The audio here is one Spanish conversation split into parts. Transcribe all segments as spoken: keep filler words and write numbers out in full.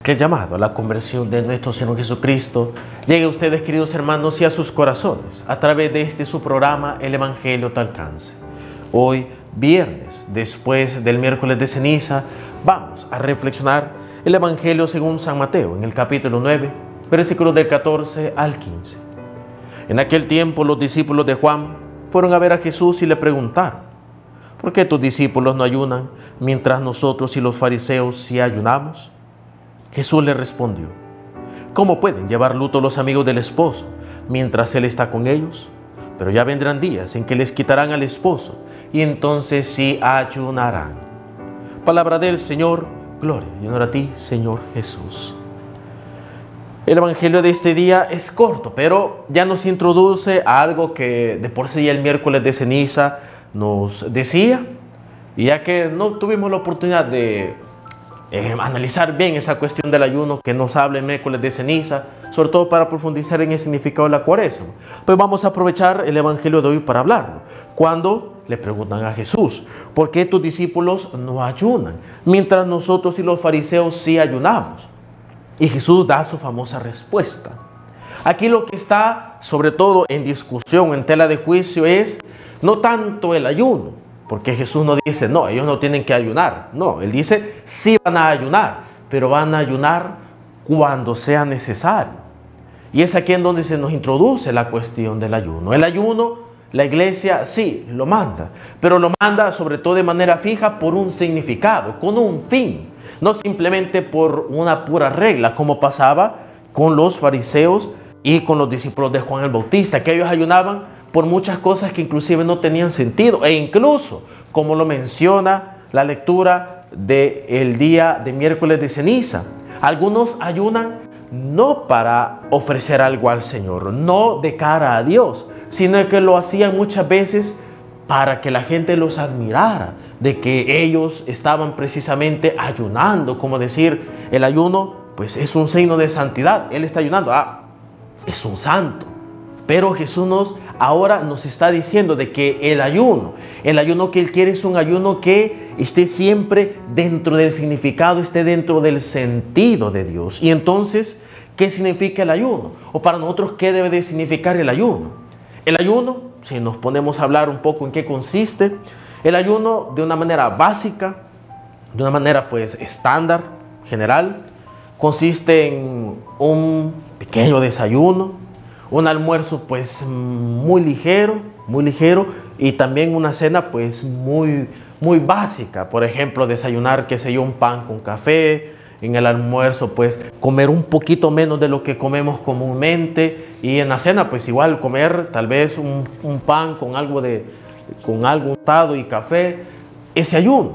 Que el llamado a la conversión de nuestro Señor Jesucristo llegue a ustedes, queridos hermanos, y a sus corazones a través de este su programa, El Evangelio te alcance. Hoy, viernes, después del miércoles de ceniza, vamos a reflexionar el Evangelio según San Mateo, en el capítulo nueve, versículos del catorce al quince. En aquel tiempo los discípulos de Juan fueron a ver a Jesús y le preguntaron: ¿por qué tus discípulos no ayunan mientras nosotros y los fariseos sí ayunamos? Jesús le respondió: ¿cómo pueden llevar luto los amigos del esposo mientras él está con ellos? Pero ya vendrán días en que les quitarán al esposo y entonces sí ayunarán. Palabra del Señor, gloria y honor a ti, Señor Jesús. El Evangelio de este día es corto, pero ya nos introduce a algo que de por sí el miércoles de ceniza nos decía, y ya que no tuvimos la oportunidad de Eh, analizar bien esa cuestión del ayuno que nos habla el miércoles de ceniza, sobre todo para profundizar en el significado de la cuaresma, pues vamos a aprovechar el Evangelio de hoy para hablarlo. Cuando le preguntan a Jesús: ¿por qué tus discípulos no ayunan mientras nosotros y los fariseos sí ayunamos? Y Jesús da su famosa respuesta. Aquí lo que está sobre todo en discusión, en tela de juicio, es no tanto el ayuno, porque Jesús no dice, no, ellos no tienen que ayunar. No, Él dice, sí van a ayunar, pero van a ayunar cuando sea necesario. Y es aquí en donde se nos introduce la cuestión del ayuno. El ayuno, la iglesia sí lo manda, pero lo manda sobre todo de manera fija por un significado, con un fin. No simplemente por una pura regla, como pasaba con los fariseos y con los discípulos de Juan el Bautista, que ellos ayunaban por muchas cosas que inclusive no tenían sentido, e incluso, como lo menciona la lectura del día de miércoles de ceniza, algunos ayunan no para ofrecer algo al Señor, no de cara a Dios, sino que lo hacían muchas veces para que la gente los admirara, de que ellos estaban precisamente ayunando, como decir, el ayuno pues es un signo de santidad, él está ayunando, ah, es un santo. Pero Jesús nos, ahora nos está diciendo de que el ayuno, el ayuno que Él quiere es un ayuno que esté siempre dentro del significado, esté dentro del sentido de Dios. Y entonces, ¿qué significa el ayuno? O para nosotros, ¿qué debe de significar el ayuno? El ayuno, si nos ponemos a hablar un poco en qué consiste, el ayuno de una manera básica, de una manera pues estándar, general, consiste en un pequeño desayuno, un almuerzo pues muy ligero, muy ligero, y también una cena pues muy, muy básica. Por ejemplo, desayunar, qué sé yo, un pan con café. En el almuerzo pues comer un poquito menos de lo que comemos comúnmente, y en la cena pues igual comer tal vez un, un pan con algo de, con algo untado y café. Ese ayuno.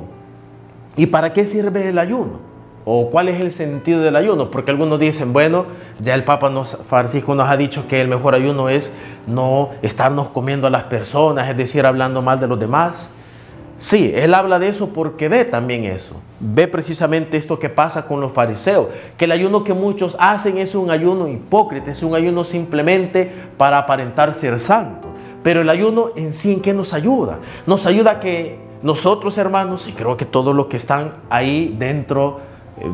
¿Y para qué sirve el ayuno? ¿O cuál es el sentido del ayuno? Porque algunos dicen, bueno, ya el Papa nos, Francisco nos ha dicho que el mejor ayuno es no estarnos comiendo a las personas, es decir, hablando mal de los demás. Sí, él habla de eso porque ve también eso. Ve precisamente esto que pasa con los fariseos, que el ayuno que muchos hacen es un ayuno hipócrita, es un ayuno simplemente para aparentar ser santo. Pero el ayuno en sí, ¿en qué nos ayuda? Nos ayuda a que nosotros, hermanos, y creo que todos los que están ahí dentro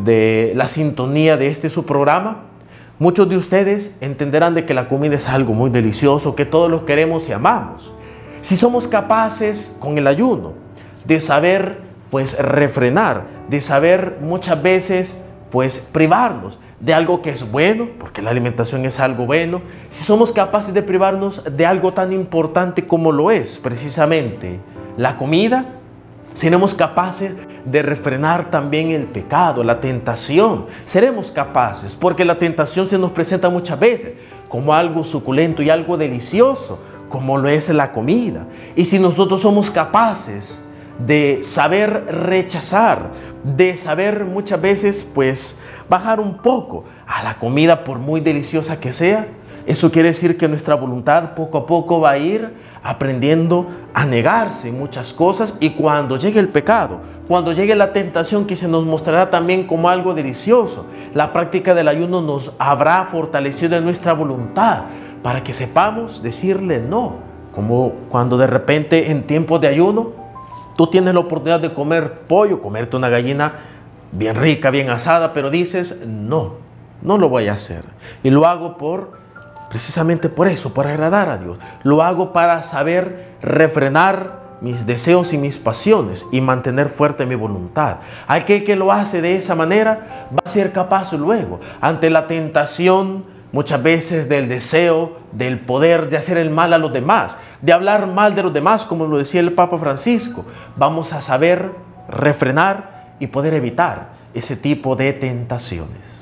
de la sintonía de este su programa, muchos de ustedes entenderán de que la comida es algo muy delicioso, que todos los queremos y amamos. Si somos capaces con el ayuno de saber pues refrenar, de saber muchas veces pues privarnos de algo que es bueno, porque la alimentación es algo bueno, si somos capaces de privarnos de algo tan importante como lo es precisamente la comida, seremos capaces de refrenar también el pecado, la tentación. Seremos capaces, porque la tentación se nos presenta muchas veces como algo suculento y algo delicioso, como lo es la comida. Y si nosotros somos capaces de saber rechazar, de saber muchas veces pues bajar un poco a la comida por muy deliciosa que sea, eso quiere decir que nuestra voluntad poco a poco va a ir aprendiendo a negarse en muchas cosas, y cuando llegue el pecado, cuando llegue la tentación que se nos mostrará también como algo delicioso, la práctica del ayuno nos habrá fortalecido en nuestra voluntad para que sepamos decirle no. Como cuando de repente en tiempos de ayuno tú tienes la oportunidad de comer pollo, comerte una gallina bien rica, bien asada, pero dices, no, no lo voy a hacer. Y lo hago por, precisamente por eso, por agradar a Dios. Lo hago para saber refrenar mis deseos y mis pasiones y mantener fuerte mi voluntad. Aquel que lo hace de esa manera va a ser capaz luego, ante la tentación muchas veces del deseo, del poder de hacer el mal a los demás, de hablar mal de los demás, como lo decía el Papa Francisco, vamos a saber refrenar y poder evitar ese tipo de tentaciones.